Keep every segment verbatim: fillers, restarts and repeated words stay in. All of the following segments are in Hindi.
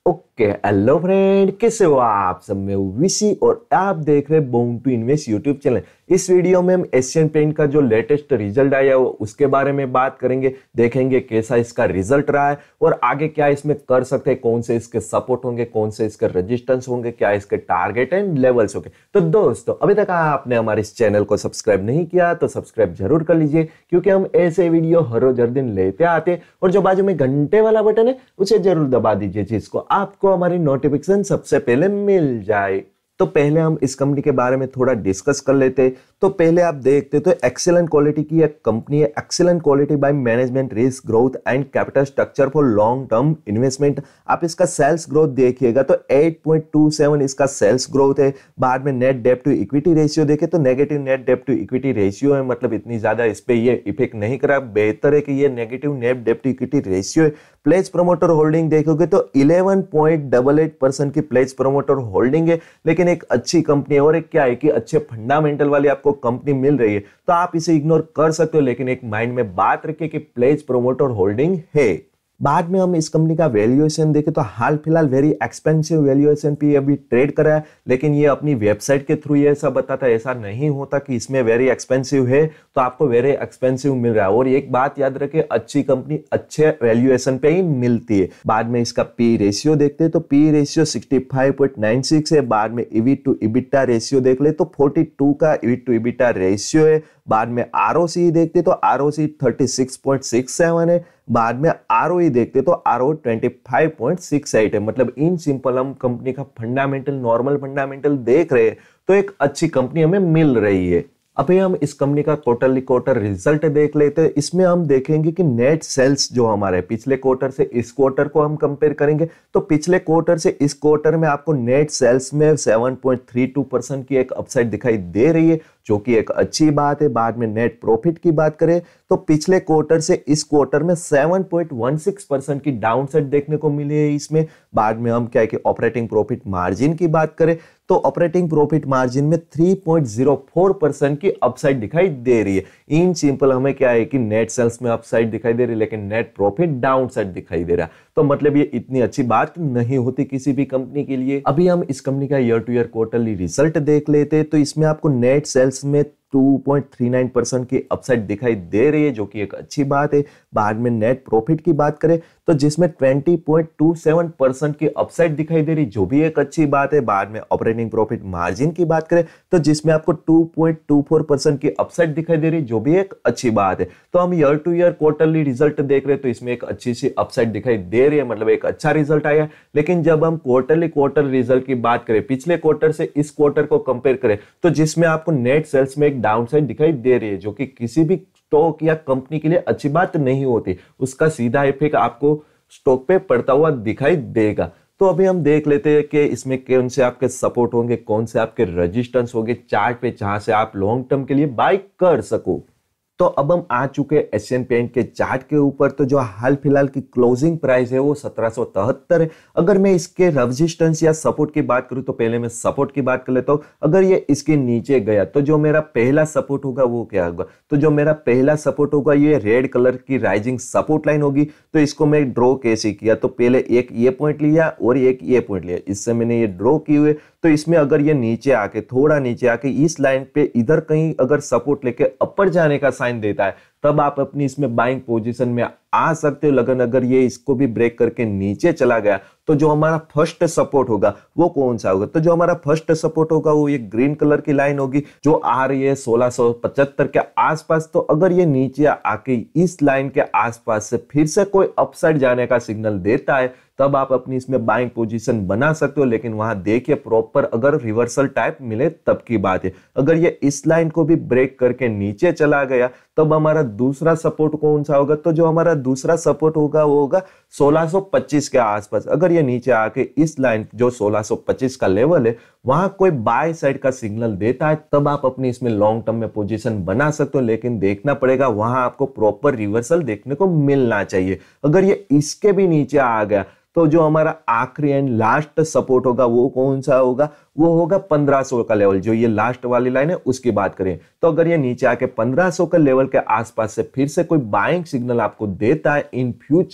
ओके हेलो फ्रेंड, कैसे हो आप सब। मैं विशी और आप देख रहे हैं born to invest YouTube channel. इस वीडियो में हम एशियन पेंट का जो लेटेस्ट रिजल्ट आया है उसके बारे में बात करेंगे, देखेंगे कैसा इसका रिजल्ट रहा है और आगे क्या इसमें कर सकते हैं, कौन से इसके सपोर्ट होंगे, कौन से इसके रेजिस्टेंस होंगे, क्या इसके टारगेट एंड लेवल्स होंगे। तो दोस्तों अभी तक आपने हमारे इस चैनल को सब्सक्राइब नहीं किया तो सब्सक्राइब जरूर कर लीजिए, क्योंकि हम ऐसे वीडियो हर रोज हर दिन लेते आते हैं। और जो बाजू में घंटे वाला बटन है उसे जरूर दबा दीजिए, जिसको आपको हमारी नोटिफिकेशन सबसे पहले मिल जाए। तो पहले हम इस कंपनी के बारे में थोड़ा डिस्कस कर लेते हैं। तो पहले आप देखते तो एक्सीलेंट क्वालिटी की एक कंपनी है, excellent quality by management, risk growth and capital structure for long term investment. आप इसका सेल्स ग्रोथ देखिएगा तो आठ पॉइंट दो सात इसका सेल्स ग्रोथ है। बाद में नेट डेब्ट टू इक्विटी रेशियो देखे तो नेगेटिव नेट डेब्ट टू इक्विटी रेशियो है, मतलब इतनी ज्यादा इस पे ये इफेक्ट नहीं करा, बेहतर है कि ये नेगेटिव नेट डेब्ट टू इक्विटी रेशियो है। प्लेज प्रमोटर होल्डिंग देखोगे तो ग्यारह पॉइंट आठ आठ परसेंट की प्लेज प्रमोटर होल्डिंग है, लेकिन एक अच्छी कंपनी है और एक क्या है कि अच्छे फंडामेंटल वाली आपको कंपनी मिल रही है, तो आप इसे इग्नोर कर सकते हो, लेकिन एक माइंड में बात रखिए कि प्लेज प्रमोटर होल्डिंग है। बाद में हम इस कंपनी का वैल्यूएशन देखें तो हाल फिलहाल वेरी एक्सपेंसिव वैल्यूएशन पे अभी ट्रेड कर रहा है, लेकिन ये अपनी वेबसाइट के थ्रू ये ऐसा बताता है। ऐसा नहीं होता कि इसमें वेरी एक्सपेंसिव है तो आपको वेरी एक्सपेंसिव मिल रहा है। और एक बात याद रखें, अच्छी कंपनी अच्छे वैल्यूएशन पे ही मिलती है। बाद में इसका पी रेशियो देखते हैं तो पी रेशियो पैंसठ पॉइंट नौ छह है। बाद में ईवी टू इबिटा रेशियो देख ले तो बयालीस का ईवी टू इबिटा रेशियो है। बाद में आरओसी देखते तो आरओसी छत्तीस पॉइंट छह सात है। बाद में आरओई देखते तो आरओ पच्चीस पॉइंट छह आठ है। मतलब इन सिंपल हम कंपनी का फंडामेंटल, नॉर्मल फंडामेंटल देख रहे हैं तो एक अच्छी कंपनी हमें मिल रही है। अभी हम इस कंपनी का क्वार्टरली क्वार्टर रिजल्ट देख लेते हैं। इसमें हम देखेंगे कि नेट सेल्स जो हमारे पिछले क्वार्टर से इस क्वार्टर को हम कंपेयर करेंगे तो पिछले क्वार्टर से इस क्वार्टर में आपको नेट सेल्स में सात पॉइंट तीन दो परसेंट की एक अपसाइड दिखाई दे रही है, जो कि एक अच्छी बात है। बाद में नेट प्रॉफिट की बात करें तो पिछले क्वार्टर से इस क्वार्टर में सात पॉइंट एक छह परसेंट की डाउनसाइड देखने को मिली है इसमें। बाद में हम क्या है कि ऑपरेटिंग प्रॉफिट मार्जिन की बात करें तो ऑपरेटिंग प्रॉफिट मार्जिन में तीन पॉइंट शून्य चार परसेंट की अपसाइड दिखाई दे रही है। इन सिंपल हमें क्या है कि नेट सेल्स में अपसाइड दिखाई दे रही है, लेकिन नेट प्रॉफिट डाउनसाइड दिखाई दे रहा है। तो मतलब ये इतनी अच्छी बात नहीं होती किसी भी कंपनी के लिए। अभी हम इस कंपनी का year to year quarterly result देख लेते हैं तो इसमें आपको नेट सेल्स में दो पॉइंट तीन नौ परसेंट की अपसाइड दिखाई दे रही है, जो कि एक अच्छी बात है। बाद में नेट प्रॉफिट की बात करें तो जिसमें बीस पॉइंट दो सात परसेंट की अपसाइड दिखाई दे रही, जो भी एक अच्छी बात है। बाद में ऑपरेटिंग प्रॉफिट मार्जिन की बात करें तो जिसमें आपको दो पॉइंट दो चार परसेंट की अपसाइड दिखाई दे रही, जो भी एक अच्छी बात है। तो हम year to year quarterly result देख रहे हैं तो इसमें एक अच्छी सी अपसाइड दिखाई दे रही है, मतलब एक अच्छा रिजल्ट आया। लेकिन जब हम क्वार्टरली क्वार्टर रिजल्ट की बात करें, पिछले क्वार्टर से इस क्वार्टर को कंपेयर करें तो जिसमें आपको नेट सेल्स में एक डाउनसाइड दिखाई दे रही है, जो कि किसी भी स्टॉक या कंपनी के लिए अच्छी बात नहीं होती। उसका सीधा इफेक्ट आपको स्टॉक पे पड़ता हुआ दिखाई देगा। तो अभी हम देख लेते हैं कि इसमें कौन से आपके सपोर्ट होंगे, कौन से आपके रेजिस्टेंस होंगे चार्ट पे, जहां से आप लॉन्ग टर्म के लिए बाय कर सको। तो अब हम आ चुके हैं एशियन पेंट के चार्ट के ऊपर। तो जो हाल फिलहाल की क्लोजिंग प्राइस है वो सत्रह सौ तिहत्तर है। अगर मैं इसके रेजिस्टेंस या सपोर्ट की बात करूं तो पहले मैं सपोर्ट की बात कर लेता हूं। अगर ये इसके नीचे गया तो जो मेरा पहला सपोर्ट होगा वो क्या होगा, तो जो मेरा पहला सपोर्ट होगा ये रेड कलर की राइजिंग सपोर्ट लाइन होगी। तो इसको मैं ड्रॉ कैसे किया, तो पहले एक ये पॉइंट लिया और एक ये पॉइंट लिया, इससे मैंने ये ड्रॉ किए हुए। तो इसमें अगर ये नीचे आके, थोड़ा नीचे आके इस लाइन पे इधर कहीं अगर सपोर्ट लेके अपर जाने का साइन देता है तब आप अपनी इसमें बाइंग पोजीशन में आ सकते हो। लगन अगर ये इसको भी ब्रेक करके नीचे चला गया तो जो हमारा फर्स्ट सपोर्ट होगा वो कौन सा होगा, तो जो हमारा फर्स्ट सपोर्ट होगा वो ये ग्रीन कलर की लाइन होगी जो आ रही है सोलह सौ पचहत्तर के आसपास। तो अगर ये नीचे आके इस लाइन के आसपास से फिर से कोई अपसाइड जाने का सिग्नल देता है तब आप अपनी इसमें बाइंग पोजीशन बना सकते हो। लेकिन वहां देखिए प्रॉपर अगर रिवर्सल टाइप मिले तब की बात है। अगर ये इस लाइन को भी ब्रेक करके नीचे चला गया तब हमारा दूसरा सपोर्ट कौन सा होगा, तो जो हमारा दूसरा सपोर्ट होगा वो होगा सोलह सौ पच्चीस के आसपास। अगर ये नीचे आके इस लाइन जो सोलह सौ पच्चीस का लेवल है वहां कोई बाय साइड का सिग्नल देता है तब आप अपनी इसमें लॉन्ग टर्म में पोजीशन बना सकते हो। लेकिन देखना पड़ेगा वहां आपको प्रॉपर रिवर्सल देखने को मिलना चाहिए। अगर ये इसके भी नीचे आ गया तो जो हमारा आखिरी एंड लास्ट सपोर्ट होगा वो कौन सा होगा, वो होगा पंद्रह सौ का लेवल, जो ये लास्ट वाली लाइन है उसकी बात करें। तो अगर ये नीचे आके पंद्रह सौ के लेवल के आसपास से फिर से कोई बाइंग सिग्नल आपको देता है इन फ्यूचर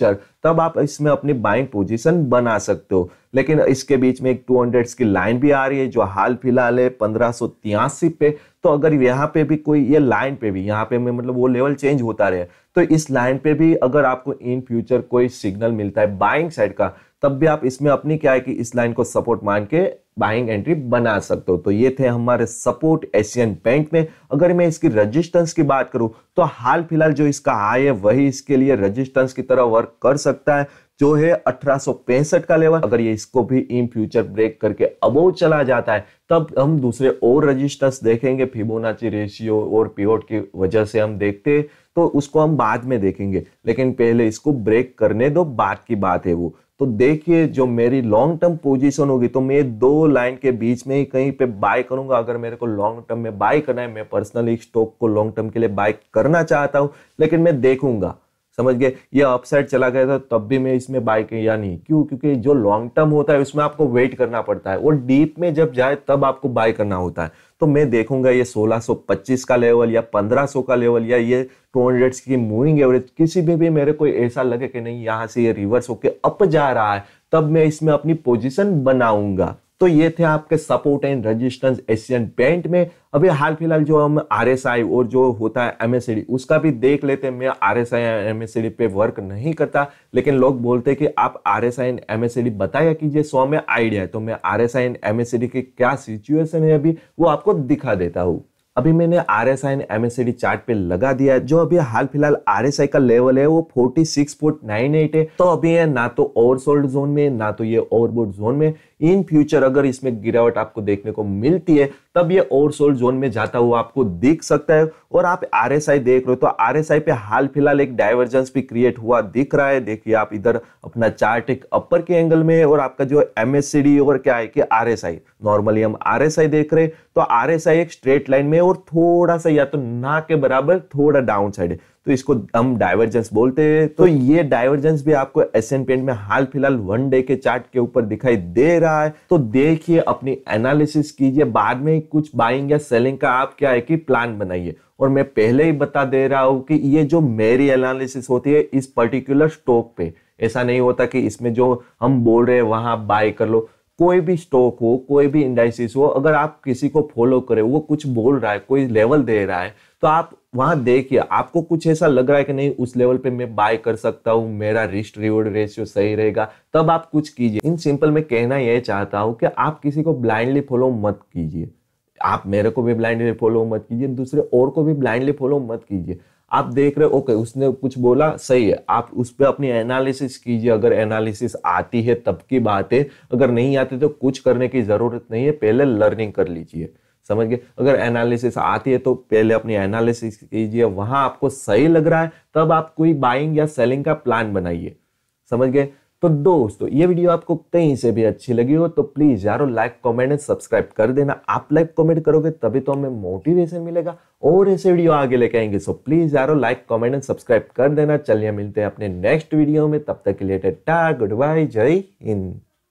तब आप इसमें अपनी बाइंग पोजीशन बना सकते हो। लेकिन इसके बीच में एक टू हंड्रेड की लाइन भी आ रही है जो हाल फिलहाल है पंद्रह सौ तिरासी पे। तो अगर यहाँ पे भी कोई ये लाइन पे भी यहाँ पे में मतलब वो लेवल चेंज होता रहे, तो इस लाइन पे भी अगर आपको इन फ्यूचर कोई सिग्नल मिलता है बाइंग साइड का, तब भी आप इसमें अपनी क्या है कि इस लाइन को सपोर्ट मान के बाइंग एंट्री बना सकते हो। तो ये थे हमारे सपोर्ट एशियन पेंट में। अगर मैं इसकी रेजिस्टेंस की बात करूं तो हाल फिलहाल जो इसका हाई है वही इसके लिए रेजिस्टेंस की तरह वर्क कर सकता है, जो है अठारह सौ पैंसठ का लेवल। अगर ये इसको भी इन फ्यूचर ब्रेक करके अबोव चला जाता है, तब हम दूसरे और रेजिस्टेंस देखेंगे। फिबोनाची रेशियो और पिवोट की वजह से हम देखते हैं, तो उसको हम बाद में देखेंगे, लेकिन पहले इसको ब्रेक करने दो, बाद की बात है वो। तो देखिए जो मेरी लॉन्ग टर्म पोजीशन होगी तो मैं दो लाइन के बीच में ही कहीं पे बाय करूंगा। अगर मेरे को लॉन्ग टर्म में बाय करना है, मैं पर्सनली स्टॉक को लॉन्ग टर्म के लिए बाय करना चाहता हूं, लेकिन मैं देखूंगा, समझ गए, ये अपसाइड चला गया था तब भी मैं इसमें बाय किया नहीं। क्यों? क्योंकि जो लॉन्ग टर्म होता है उसमें आपको वेट करना पड़ता है और डीप में जब जाए तब आपको बाय करना होता है। तो मैं देखूंगा ये सोलह सौ पच्चीस का लेवल या पंद्रह सौ का लेवल या ये टू हंड्रेड की मूविंग एवरेज, किसी भी भी मेरे को ऐसा लगे कि नहीं यहाँ से ये रिवर्स होके अप जा रहा है, तब मैं इसमें अपनी पोजीशन बनाऊंगा। तो ये थे आपके support and resistance Asian paint में। अभी हाल फिलहाल जो हम आरएसआई और जो होता है एमएससीडी उसका भी देख लेते हैं। मैं आरएसआई एंड एमएससीडी पे वर्क नहीं करता, लेकिन लोग बोलते हैं कि आप आरएसआई एंड एमएससीडी बताया कीजिए, सौ में आइडिया है। तो मैं आरएसआई एंड एमएससीडी की क्या सिचुएशन है अभी वो आपको दिखा देता हूँ। अभी मैंने आरएसआई एंड एमएससीडी चार्ट पे लगा दिया है। जो अभी हाल फिलहाल आरएसआई का लेवल है वो छियालीस पॉइंट नौ आठ है। तो अभी है ना तो ओवरसोल्ड जोन में ना तो ये ओवरबॉट जोन में। इन फ्यूचर अगर इसमें गिरावट आपको देखने को मिलती है तब ये ओवरसोल्ड जोन में जाता हुआ आपको दिख सकता है। और आप आरएसआई देख रहे हो तो आरएसआई पे हाल फिलहाल एक डाइवर्जेंस भी क्रिएट हुआ दिख रहा है। देखिए आप इधर अपना चार्ट एक अपर के एंगल में है और आपका जो एमएससीडी और क्या है कि आरएसआई, नॉर्मली हम आरएसआई देख रहे हैं तो आरएसआई एक स्ट्रेट लाइन में और थोड़ा सा या तो ना के बराबर थोड़ा डाउन साइड है, तो इसको हम डाइवर्जेंस बोलते हैं। तो ये डाइवर्जेंस भी आपको एशियन पेंट में हाल फिलहाल वन डे के चार्ट के ऊपर दिखाई दे रहा है। तो देखिए अपनी एनालिसिस कीजिए, बाद में कुछ बाइंग या सेलिंग का आप क्या है कि प्लान बनाइए। और मैं पहले ही बता दे रहा हूं कि ये जो मेरी एनालिसिस होती है इस पर्टिकुलर स्टॉक पे, ऐसा नहीं होता कि इसमें जो हम बोल रहे हैं वहां बाय कर लो। कोई भी स्टॉक हो, कोई भी इंडाइसिस हो, अगर आप किसी को फॉलो करें, वो कुछ बोल रहा है, कोई लेवल दे रहा है, तो आप वहां देखिए, आपको कुछ ऐसा लग रहा है कि नहीं उस लेवल पे मैं बाय कर सकता हूं, मेरा रिस्क रिवॉर्ड रेशियो सही रहेगा, तब आप कुछ कीजिए। इन सिंपल मैं कहना यह चाहता हूं कि आप किसी को ब्लाइंडली फॉलो मत कीजिए। आप मेरे को भी ब्लाइंडली फॉलो मत कीजिए, दूसरे और को भी ब्लाइंडली फॉलो मत कीजिए। आप देख रहे हो ओके उसने कुछ बोला सही है, आप उस पर अपनी एनालिसिस कीजिए। अगर एनालिसिस आती है तब की बात है, अगर नहीं आती तो कुछ करने की जरूरत नहीं है, पहले लर्निंग कर लीजिए, समझ गए। अगर एनालिसिस आती है तो पहले अपनी एनालिसिस कीजिए, वहां आपको सही लग रहा है तब आप कोई बाइंग या सेलिंग का प्लान बनाइए, समझ गए। तो दोस्तों ये वीडियो आपको कहीं से भी अच्छी लगी हो तो प्लीज यारो लाइक कमेंट एंड सब्सक्राइब कर देना। आप लाइक कमेंट करोगे तभी तो हमें मोटिवेशन मिलेगा और ऐसे वीडियो आगे लेके आएंगे। सो प्लीज यारो लाइक कमेंट एंड सब्सक्राइब कर देना। चलिए मिलते हैं अपने नेक्स्ट वीडियो में, तब तक के लिए टाटा गुड बाय, जय हिंद।